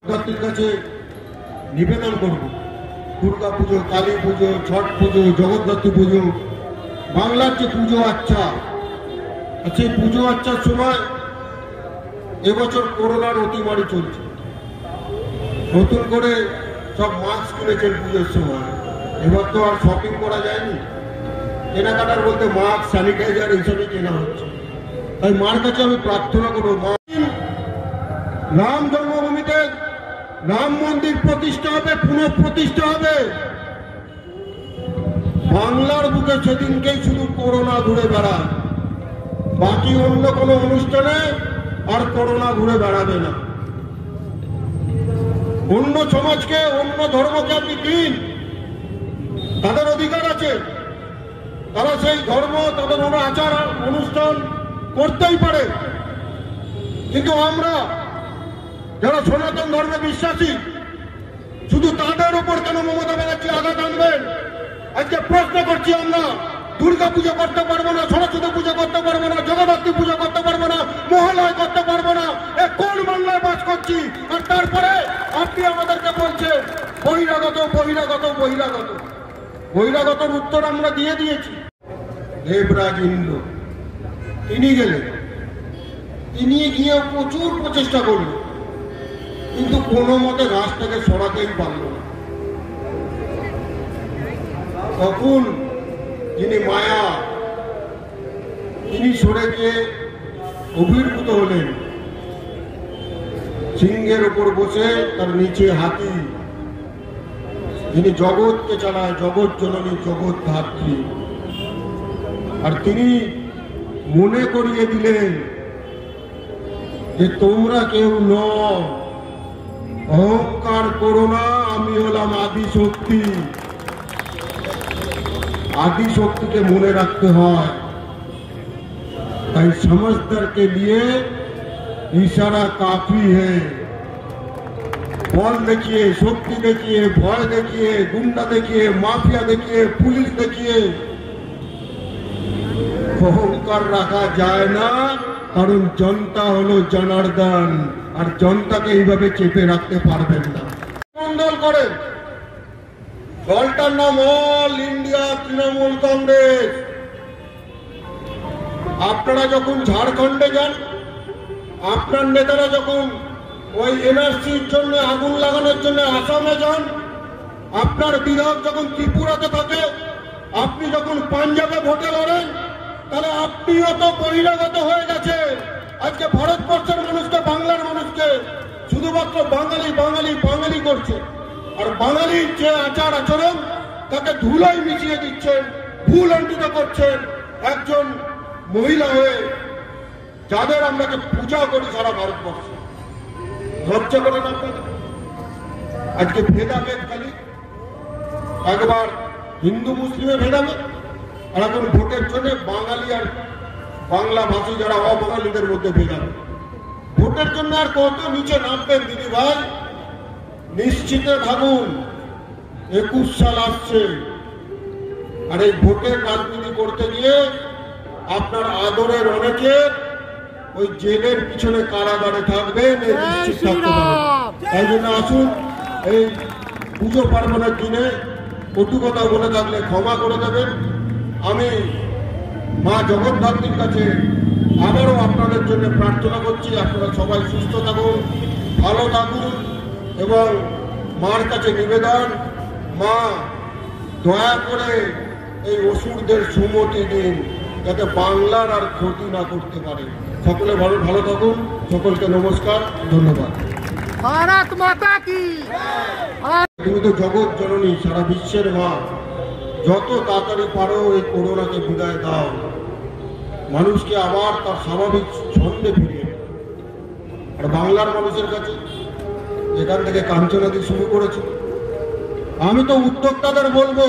কাছে নিবেদন করব, দুর্গা পুজো, কালী পুজো, ছট পুজো, জগদ্ধাত্রী পুজো, বাংলার যে পুজো আচ্ছা, সেই পুজো আচ্ছার সময় এবছর করোনার অতিমারি চলছে। নতুন করে সব মাস্ক কিনেছেন পুজোর সময়। এবার তো আর শপিং করা যায়নি, কেনাকাটার বলতে মাস্ক, স্যানিটাইজার এইসবই কেনা হচ্ছে। তাই মার কাছে আমি প্রার্থনা করবো, মা, রাম জন্মভূমিতে রাম মন্দির প্রতিষ্ঠা হবে, পুনঃপ্রতিষ্ঠা হবে। বাংলার বুকে সেদিনকেই শুধু করোনা ঘুরে বেড়ায়, বাকি অন্য কোনো অনুষ্ঠানে আর করোনা ঘুরে বেড়াবে না। অন্য সমাজকে, অন্য ধর্মকে আপনি দিন, তাদের অধিকার আছে, তারা সেই ধর্ম, তাদের আচার অনুষ্ঠান করতেই পারে। কিন্তু আমরা যারা সনাতন ধর্মে বিশ্বাসী, শুধু তাদের উপর কেন মমতা ব্যানার্জি আঘাত আনবেন? আজকে প্রশ্ন করছি, আমরা দুর্গা পুজো করতে পারবো না, সরস্বতী পুজো করতে পারবো না, জগদ্ধাত্রী পুজো করতে পারবো না, মহালয় করতে পারবো না, এ কোন বাংলায় বাস করছি? আর তারপরে আপনি আমাদেরকে বলছেন বহিরাগত, বহিরাগত, বহিরাগত। বহিরাগতর উত্তর আমরা দিয়ে দিয়েছি। দেবরাজ ইন্দ্র তিনি গেলেন, তিনি গিয়ে প্রচুর প্রচেষ্টা করলেন, কিন্তু কোনো মতে রাস্তাকে সরাতেই পারল না। তখন যিনি মায়া, তিনি সরে গিয়ে অভিভূত হলেন। সিংহের উপর বসে, তার নিচে হাতি, যিনি জগৎকে চালায়, জগৎ জননী, জগৎ ধাত্রী। আর তিনি মনে করিয়ে দিলেন যে তোমরা কেউ নও, অহংকার করো না, আমি হলাম আদি শক্তি। आदि शक्ति के मने रखते हैं, ताई समझदार के लिए इशारा काफी है। बल देखिए, शक्ति देखिए, भय देखिए, गुंडा देखिए, माफिया देखिए, पुलिस देखिए, अहंकार रखा जाए ना, कारण जनता हलो जनार्दन, और जनता के এইভাবে চেপে রাখতে পারবেন না। মন্ডল করেন, দলটার নাম অল ইন্ডিয়া তৃণমূল কংগ্রেস। আপনারা যখন ঝাড়খণ্ডে যান, আপনার নেতারা যখন ওই এনআরসির জন্য আগুন লাগানোর জন্য আসামে যান, আপনার বিধায়ক যখন ত্রিপুরাতে থাকে, আপনি যখন পাঞ্জাবে ভোটে লড়েন, তাহলে আপনিও তো বহিরাগত হয়ে গেছে। আজকে ভারতবর্ষের মানুষকে, বাংলার মানুষকে শুধুমাত্র বাঙালি বাঙালি বাঙালি করছে, আর বাঙালির যে আচার আচরণ তাকে ধুলোয় মিশিয়ে দিচ্ছেন, ভুল অঙ্কিত করছেন। একজন মহিলা হয়ে যাদের আমরা পূজা করি সারা ভারতবর্ষে, লজ্জা করেন আপনাদের? আজকে ভেদাভেদ, খালি একবার হিন্দু মুসলিমে ভেদাভেদ, আর এখন ভোটের জন্য বাঙালি আর বাংলা ভাষী যারা অবাঙালিদের মধ্যে ভেদাভেদ। ভোটের জন্য আর কত নিচে নামবেন দিদি ভাই? নিশ্চিতে থাকুন, 21 সাল আসছে, আর এই ভোটের রাজনীতি করতে গিয়ে আপনার আদরের অনেকে ওই জেলের পিছনে কারাগারে থাকবেন, নিশ্চিত থাকতে পারেন। তাই জন্য আসুন, এই পুজো পার্বণের দিনে কটু কথা বলে থাকলে ক্ষমা করে দেবেন। আমি মা জগদ্ধাত্রীর কাছে আবারও আপনাদের জন্য প্রার্থনা করছি, আপনারা সবাই সুস্থ থাকুন, ভালো থাকুন, এবং মার কাছে নিবেদন, মা দয়া করে এই অসুরদের সুমতি দিন, যাতে বাংলার আর ক্ষতি না করতে পারে। সকলে ভালো থাকুন, সকলকে নমস্কার, ধন্যবাদ। ভারত মাতা কি। তুমি তো জগৎ জননী, সারা বিশ্বের মা, যত তাড়াতাড়ি পারো এই করোনাকে বিদায় দাও, মানুষকে আবার তার স্বাভাবিক ছন্দে ফিরিয়ে। আর বাংলার মানুষের কাছে এখান থেকে কাঞ্চনাদি শুরু করেছে, আমি তো উদ্যোক্তাদের বলবো,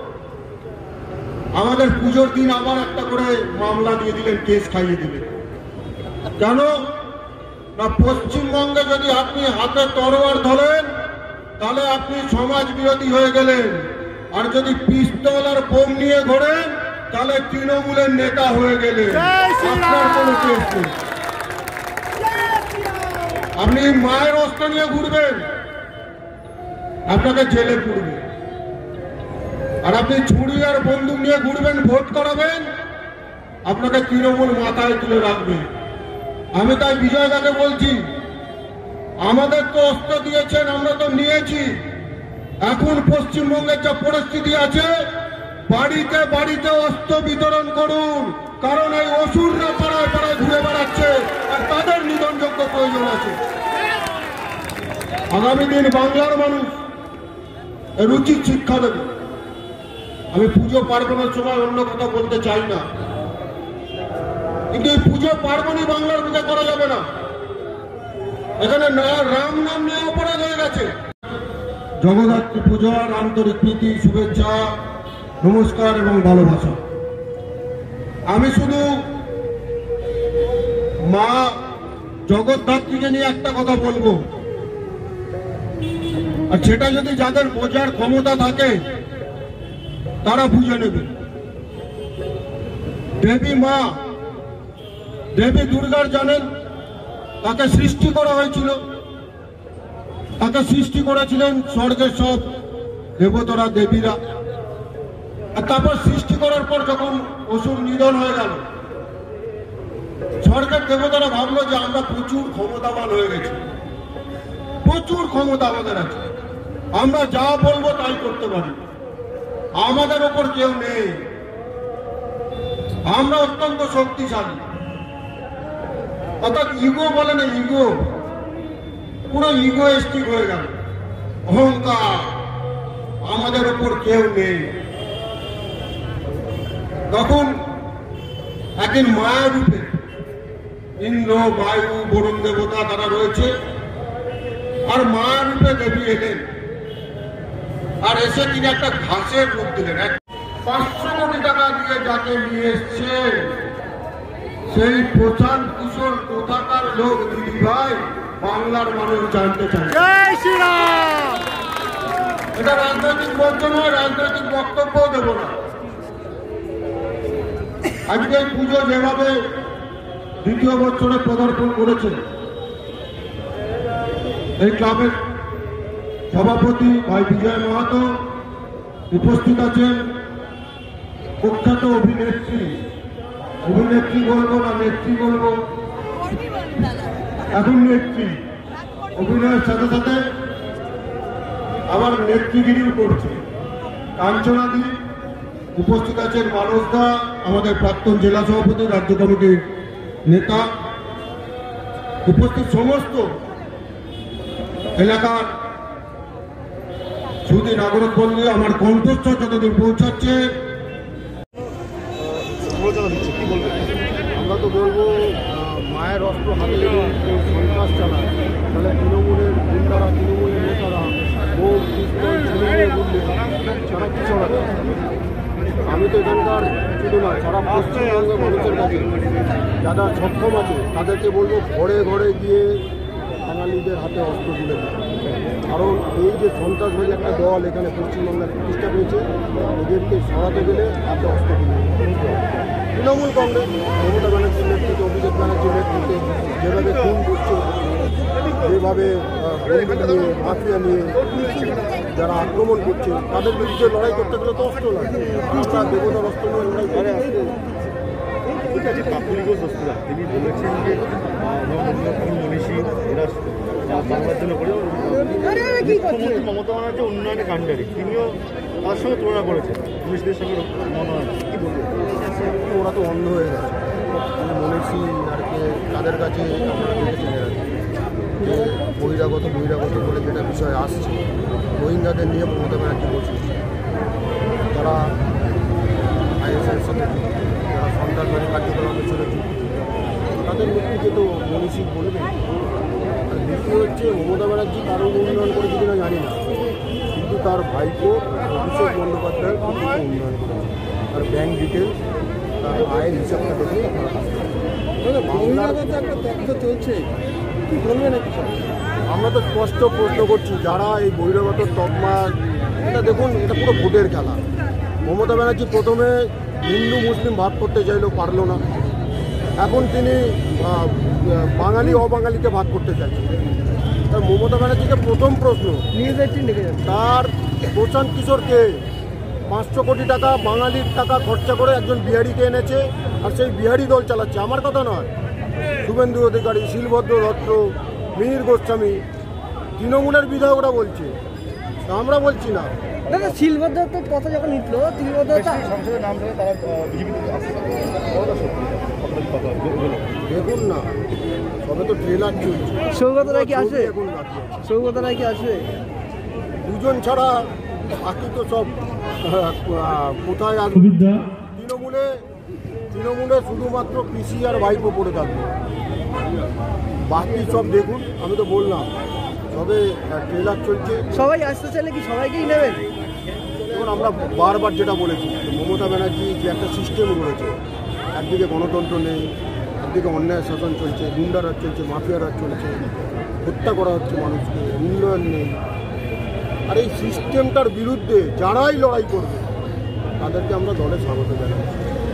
আমাদের পুজোর দিন আবার একটা করে মামলা দিয়ে দিলেন, কেস খাইয়ে দিলেন। কেন না, পশ্চিমবঙ্গে যদি আপনি হাতে তরোয়ার ধরেন তাহলে আপনি সমাজ বিরোধী হয়ে গেলেন, আর যদি পিস্তল আর বোম নিয়ে ঘোরেন তাহলে তৃণমূলের নেতা হয়ে গেলেন। আপনার কোনো কেস নেই। আপনি মায়ের অস্ত্র নিয়ে ঘুরবেন, আপনাকে জেলে পুরবে। আর আপনি ছুরি আর বন্দুক নিয়ে ঘুরবেন, ভোট করাবেন, আপনাকে তৃণমূল মাথায় তুলে রাখবে। আমি তাই বিজয়দাকে বলছি, আমাদের তো অস্ত্র দিয়েছেন, আমরা তো নিয়েছি। এখন পশ্চিমবঙ্গের যা পরিস্থিতি আছে, বাড়িতে বাড়িতে অস্ত্র বিতরণ করুন, কারণ এই অসুররা পাড়ায় পাড়ায় ঘুরে বেড়াচ্ছে আর তাদের নিধনযোগ্য প্রয়োজন আছে। আগামী দিন বাংলার মানুষ এর উচিত শিক্ষা দেবে। আমি পুজো পার্বণের সময় অন্য কথা বলতে চাই না, কিন্তু এই পুজো পার্বণই বাংলার বুঝে করা যাবে না। এখানে রাম নাম নিয়ে অপরাধ হয়ে গেছে। জগদ্ধাত্রী পূজার আন্তরিক প্রীতি, শুভেচ্ছা, নমস্কার এবং ভালোবাসা। আমি শুধু মা জগদ্ধাত্রীকে নিয়ে একটা কথা বলবো, আর সেটা যদি যাদের বোঝার ক্ষমতা থাকে তারা বুঝে নেবে। দেবী মা, দেবী দুর্গার জানেন, তাকে সৃষ্টি করা হয়েছিল, তাকে সৃষ্টি করেছিলেন স্বর্গের সব দেবতারা, দেবীরা। আর তারপর সৃষ্টি করার পর যখন অসুর নিধন হয়ে গেল, স্বর্গের দেবতারা ভাবলো যে আমরা প্রচুর ক্ষমতাবান হয়ে গেছি, প্রচুর ক্ষমতা আমাদের আছে, আমরা যা বলবো তাই করতে পারি, আমাদের ওপর কেউ নেই, আমরা অত্যন্ত শক্তিশালী। অর্থাৎ ইগো বলে না, ইগো, পুরো ইগোয়েস্টিক হয়ে গেল, অহংকার, আমাদের ওপর কেউ নেই। তখন একদিন মায়ের রূপে ইন্দ্র, বায়ু, বরুণ দেবতা তারা রয়েছে, আর মায়ের রূপে দেবী এলেন। আর এসে তিনি একটা ঘাসের রূপ দিলেন। 500 কোটি টাকা দিয়ে যাকে নিয়ে এসছে, সেই প্রশান্ত কিশোর কোথাকার লোক দিদি ভাই, বাংলার মানুষ জানতে চায়। জয় শ্রীরাম। এটা রাজনৈতিক মঞ্চ নয়, রাজনৈতিক বক্তব্য দেব না। আজকে এই পুজো যেভাবে দ্বিতীয় বছরে পদার্পণ করেছে, এই ক্লাবের সভাপতি ভাই বিজয় মাহাতো উপস্থিত আছেন, প্রখ্যাত অভিনেত্রী, অভিনেত্রী বলবো না নেত্রী বলবো, এখন নেত্রী, অভিনয়ের সাথে সাথে আবার নেত্রীগিরিও করছে কাঞ্চনাদি। উপস্থিত আছেন মানস দা, আমাদের প্রাক্তন জেলা সভাপতি, রাজ্য কমিটির নেতা। উপস্থিত সমস্ত এলাকার সুদী নাগরিক বন্ধু, আমার কণ্ঠস্বর যতদূর পৌঁছাচ্ছে। আমরা তো বলবো, মায়ের অস্ত্র হাতে লেগে কেউ সন্ত্রাস চালায়, তাহলে তৃণমূলের গুন্ডারা, তৃণমূলের নেতারা বোম, পিস্তল, ঝুলিয়ে বুঝলে সারা কি চলাবে। আমি তো এখানকার শুধু না, সারা পশ্চিমবঙ্গের মানুষের কাছে যারা সক্ষম আছে তাদেরকে বলবো, ঘরে ঘরে গিয়ে বাঙালিদের হাতে অস্ত্র তুলে দেয়। কারণ এই যে সন্ত্রাসবাদী একটা দল এখানে পশ্চিমবঙ্গের প্রতিষ্ঠা পেয়েছে, এদেরকে সরাতে গেলে হাতে অস্ত্র তুলে দিতে হবে। তৃণমূল কংগ্রেস, মমতা ব্যানার্জির নেতৃত্বে, অভিষেক ব্যানার্জির নেতৃত্বে যেভাবে খুন করছে, যেভাবে নিয়ে মাফিয়া নিয়ে যারা আক্রমণ করছে, তাদের বিরুদ্ধে লড়াই করতে গেলে তো অস্ত্র লাগে। আমরা দেবতার অস্ত্র নিয়ে লড়াই করে আসতে। ঠিক আছে, বাপুরি ঘোষ দোস্তুরা তিনি বলেছেন যে মনীষী এরা বাংলার জন্য করে। মুখ্যমন্ত্রী মমতা ব্যানার্জি উন্নয়নের কাণ্ডারি, তিনিও তার সঙ্গে তুলনা করেছেন পুলিশদের সঙ্গে মনোনয়ন। কী বলবেন? ওরা তো অন্ধ হয়ে গেছে। মনীষী আরকে তাদের কাছে আমরা দেখেছি যে বহিরাগত বলে যেটা বিষয় আসছে, রোহিঙ্গাদের নিয়ে মমতা ব্যানার্জি বলছে, তারা আইএসআইয়ের সাথে যারা সন্ত্রাসবাদী কার্যকলাপের সাথে যুক্ত, তাদের মৃত্যুকে তো মনীষী বলবে। আর দ্বিতীয় হচ্ছে, মমতা ব্যানার্জি কারণ উন্নয়ন করেছে কিনা জানি না, কিন্তু তার ভাইপো অভিষেক বন্দ্যোপাধ্যায় উন্নয়ন করেছে। তার ব্যাংক ডিটেলস, তার আয়ের হিসাবটা দেখে আপনারা বাংলার একটা তথ্য চলছে, কি বলবেন? আমরা তো স্পষ্ট প্রশ্ন করছি, যারা এই বহিরাগত তকমা, এটা দেখুন, এটা পুরো ভোটের খেলা। মমতা ব্যানার্জি প্রথমে হিন্দু মুসলিম ভাগ করতে চাইলেও পারল না, এখন তিনি বাঙালি অবাঙালিকে ভাগ করতে চাইছেন। মমতা ব্যানার্জিকে প্রথম প্রশ্ন, তার প্রশান্ত কিশোরকে 500 কোটি টাকা বাঙালির টাকা খরচা করে একজন বিহারিকে এনেছে, আর সেই বিহারি দল চালাচ্ছে। আমার কথা নয়, শুভেন্দু অধিকারী, শিলভদ্র দত্ত, মিহির গোস্বামী, তৃণমূলের বিধায়করা বলছে, আমরা বলছি না। দাদা শিলভদ্র তো কথা যখন উঠলো, সংসদের নাম ধরে তারা বিজেপিতে আসছে, দেখুন না, সবে তো ট্রেলার চলছে। সৌগত রায় কি আসবে? এখন বাকি আছে। সৌগত রায় কি আসবে? দুজন ছাড়া বাকি তো সব কোথায় আসবে? তৃণমূলে শুধুমাত্র পিসি আর ভাইপো পড়ে থাকবে, বাকি সব দেখুন। আমি তো বললাম তবে ট্রেলার চলছে। সবাই আসতে চাইলে কি সবাইকেই নেবেন? এখন আমরা বারবার যেটা বলেছি, মমতা ব্যানার্জি যে একটা সিস্টেম করেছে, একদিকে গণতন্ত্র নেই, একদিকে অন্যায় শাসন চলছে, গুন্ডারাজ চলছে, মাফিয়ারাজ চলছে, হত্যা করা হচ্ছে মানুষকে, উন্নয়ন নেই। আর এই সিস্টেমটার বিরুদ্ধে যারাই লড়াই করবে তাদেরকে আমরা দলে স্বাগত জানাই।